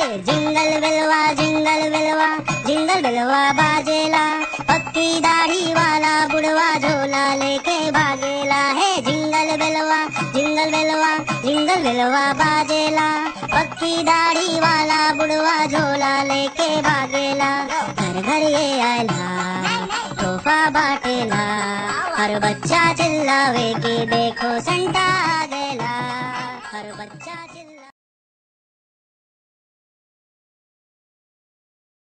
Jingle बिलवा बाजेला, पक्की दाढ़ी वाला बुढ़वा झोला लेके भागेला है। जिंगल बिलवा बाजेला, पक्की दाढ़ी वाला बुढ़वा झोला लेके भागेला। घर घर ये आयला तोहफा बाटेला, हर बच्चा चिल्लावे कि देखो संता आ गया। हर बच्चा